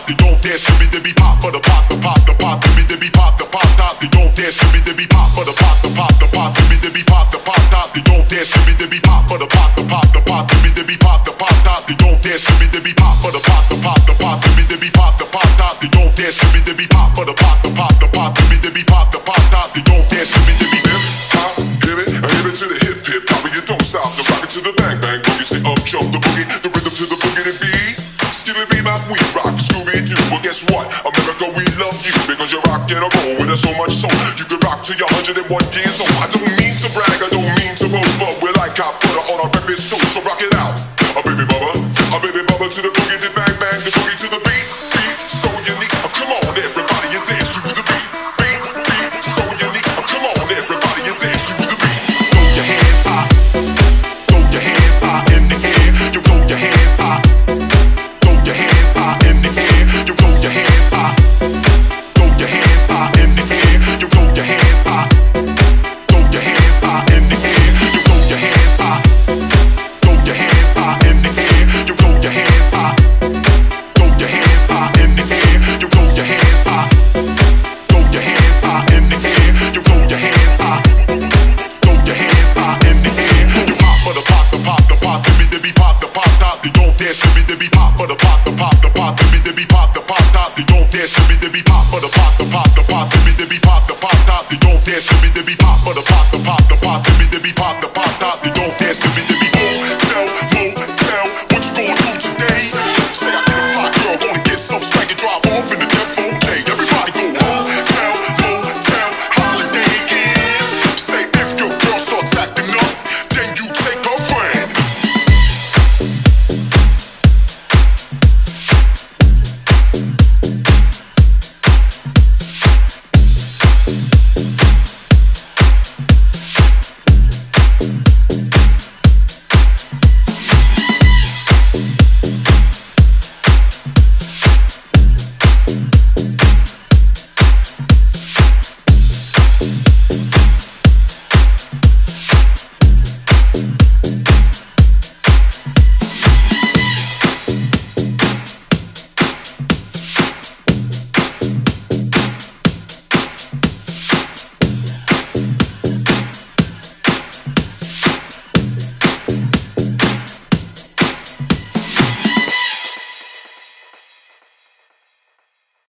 top. They don't dance to me, they be pop for the pop, the pop, the pop. To me, they be pop, the pop top. They don't dance to me, they be pop for the pop, the pop, the pop. To me, they be pop, the pop top. They don't dance to me, they be pop for the pop, the pop, the pop. To me, they be pop, the pop top. They don't dance to me, they be pop for the pop, the pop, the pop. To me, they be pop, the pop top. They don't dance to me, they be pop for the pop, the pop, the pop. To me, they be pop, the pop top. They don't dance to me, they be hip hop, hip it to the hip hip hop, and you don't stop the rock it to the bang bang boogie. Say up jump the boogie, the rhythm to the boogie to beat. Skilly be bop, we rock Scooby Doo. Well, guess what? America, we love you because you rock and roll with us so much so you can rock till you're 101 years old. I don't mean to brag, I don't mean to boast, but we're like hot butter on our breakfast toast. So rock it out, a baby bubba to the boogie, the bang bang, the boogie to the beat, beat so unique. Come on, everybody, you dance to the beat, beat, beat so unique. Come on, everybody, you dance to the beat. Throw your hands high, throw your hands high in the air. You throw your hands high. Throw your hands high in the air. You throw your hands high. Throw your hands high in the air. You throw your hands high. Throw your hands high in the air. You throw your hands high. Throw your hands high in the air. You throw your hands high. Throw your hands high in the air. You throw your hands high. Throw your hands high in the air. You throw your hands high. Throw your hands high in the air. You pop for the pop, the pop, the pop. They be pop, the pop top. They don't dance to me, they be pop for the pop, the pop, the pop. They be pop, the pop top. They don't dance to me, they be pop for the pop, the pop, the pop. They be pop, the pop top. They don't dance to me, they be pop for the pop, the pop, the pop. They be pop, the pop top. They don't dance to me.